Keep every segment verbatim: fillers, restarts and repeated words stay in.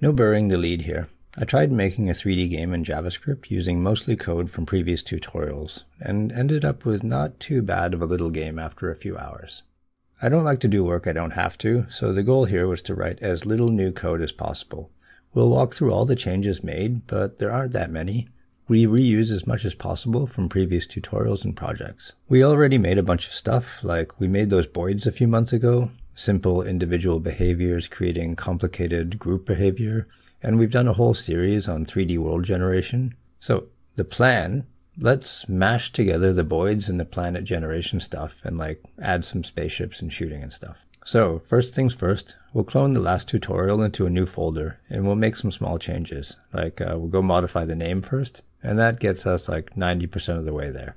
No burying the lead here. I tried making a three D game in JavaScript using mostly code from previous tutorials, and ended up with not too bad of a little game after a few hours. I don't like to do work I don't have to, so the goal here was to write as little new code as possible. We'll walk through all the changes made, but there aren't that many. We reuse as much as possible from previous tutorials and projects. We already made a bunch of stuff, like we made those boids a few months ago, simple individual behaviors creating complicated group behavior, and we've done a whole series on three D world generation. So the plan, let's mash together the boids and the planet generation stuff and like add some spaceships and shooting and stuff. So first things first, we'll clone the last tutorial into a new folder and we'll make some small changes. Like uh, we'll go modify the name first, and that gets us like ninety percent of the way there.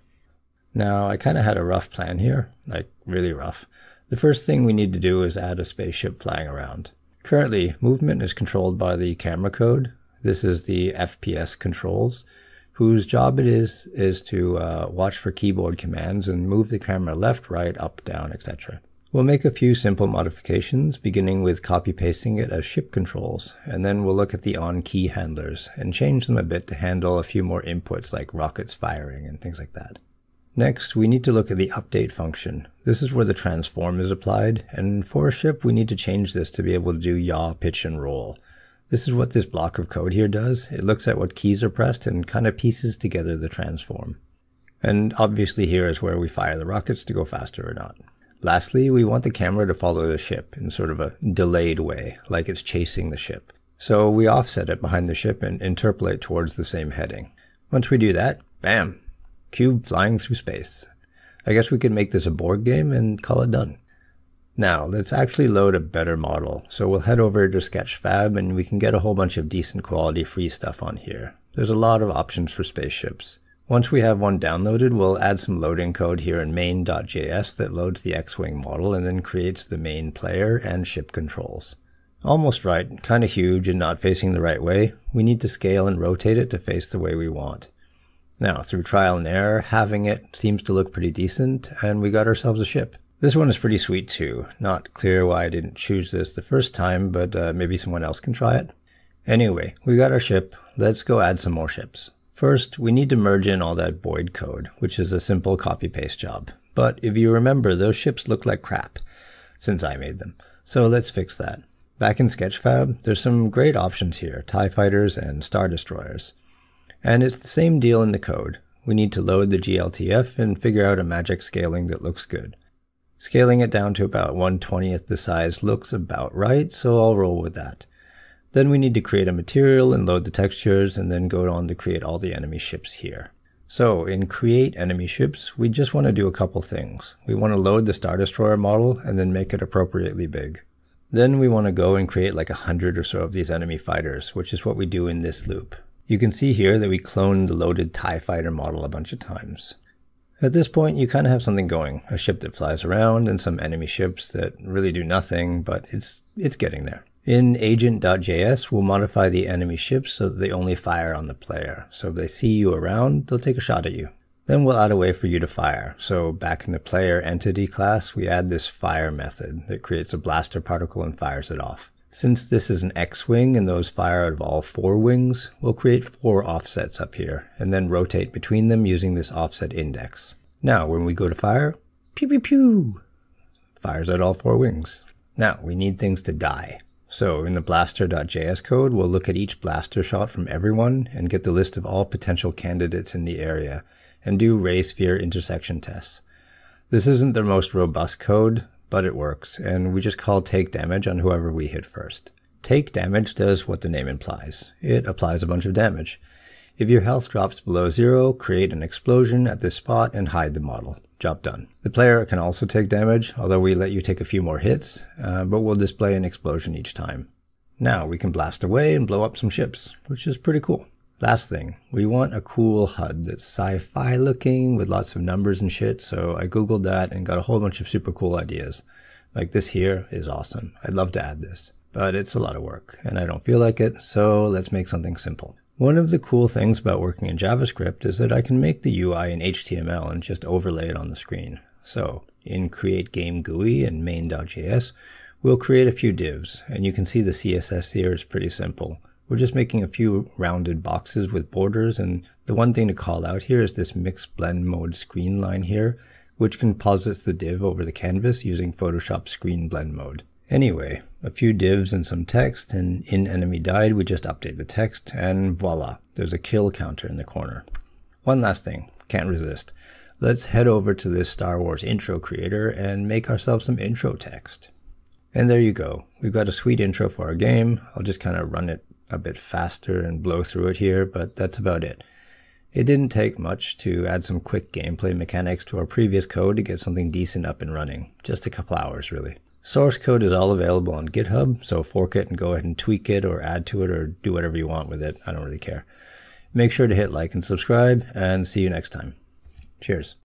Now I kind of had a rough plan here, like really rough. The first thing we need to do is add a spaceship flying around. Currently, movement is controlled by the camera code. This is the F P S controls, whose job it is is to uh, watch for keyboard commands and move the camera left, right, up, down, et cetera. We'll make a few simple modifications, beginning with copy-pasting it as ship controls, and then we'll look at the on-key handlers and change them a bit to handle a few more inputs like rockets firing and things like that. Next, we need to look at the update function. This is where the transform is applied, and for a ship we need to change this to be able to do yaw, pitch, and roll. This is what this block of code here does. It looks at what keys are pressed and kind of pieces together the transform. And obviously here is where we fire the rockets to go faster or not. Lastly, we want the camera to follow the ship in sort of a delayed way, like it's chasing the ship. So we offset it behind the ship and interpolate towards the same heading. Once we do that, bam! Cube flying through space. I guess we could make this a board game and call it done. Now, let's actually load a better model. So we'll head over to Sketchfab and we can get a whole bunch of decent quality free stuff on here. There's a lot of options for spaceships. Once we have one downloaded, we'll add some loading code here in main dot J S that loads the X-Wing model and then creates the main player and ship controls. Almost right, kind of huge and not facing the right way. We need to scale and rotate it to face the way we want. Now, through trial and error, having it seems to look pretty decent, and we got ourselves a ship. This one is pretty sweet too. Not clear why I didn't choose this the first time, but uh, maybe someone else can try it. Anyway, we got our ship. Let's go add some more ships. First, we need to merge in all that boid code, which is a simple copy-paste job. But if you remember, those ships look like crap, since I made them. So let's fix that. Back in Sketchfab, there's some great options here, TIE fighters and Star Destroyers. And it's the same deal in the code. We need to load the G L T F and figure out a magic scaling that looks good. Scaling it down to about one twentieth the size looks about right, so I'll roll with that. Then we need to create a material and load the textures and then go on to create all the enemy ships here. So in create enemy ships, we just want to do a couple things. We want to load the Star Destroyer model and then make it appropriately big. Then we want to go and create like a hundred or so of these enemy fighters, which is what we do in this loop. You can see here that we cloned the loaded TIE fighter model a bunch of times. At this point, you kind of have something going, a ship that flies around and some enemy ships that really do nothing, but it's it's getting there. In agent dot J S, we'll modify the enemy ships so that they only fire on the player. So if they see you around, they'll take a shot at you. Then we'll add a way for you to fire. So back in the player entity class, we add this fire method that creates a blaster particle and fires it off. Since this is an X-wing and those fire out of all four wings, we'll create four offsets up here and then rotate between them using this offset index. Now, when we go to fire, pew pew pew, fires out all four wings. Now, we need things to die. So in the blaster dot J S code, we'll look at each blaster shot from everyone and get the list of all potential candidates in the area and do ray sphere intersection tests. This isn't the most robust code, but it works, and we just call take damage on whoever we hit first. Take damage does what the name implies. It applies a bunch of damage. If your health drops below zero, create an explosion at this spot and hide the model. Job done. The player can also take damage, although we let you take a few more hits, uh, but we'll display an explosion each time. Now we can blast away and blow up some ships, which is pretty cool. Last thing, we want a cool H U D that's sci-fi looking with lots of numbers and shit, so I googled that and got a whole bunch of super cool ideas. Like this here is awesome. I'd love to add this, but it's a lot of work and I don't feel like it, so let's make something simple. One of the cool things about working in JavaScript is that I can make the U I in H T M L and just overlay it on the screen. So in create game G U I and main dot J S, We'll create a few divs, and you can see the C S S here is pretty simple. We're just making a few rounded boxes with borders, and the one thing to call out here is this mix blend mode screen line here, which composites the div over the canvas using Photoshop screen blend mode. Anyway, a few divs and some text, and in enemy died we just update the text, and voila, there's a kill counter in the corner. One last thing, can't resist. Let's head over to this Star Wars intro creator and make ourselves some intro text. And there you go, we've got a sweet intro for our game. I'll just kind of run it a bit faster and blow through it here, but that's about it. It didn't take much to add some quick gameplay mechanics to our previous code to get something decent up and running. Just a couple hours really. Source code is all available on GitHub, so fork it and go ahead and tweak it or add to it or do whatever you want with it. I don't really care. Make sure to hit like and subscribe, and see you next time. Cheers.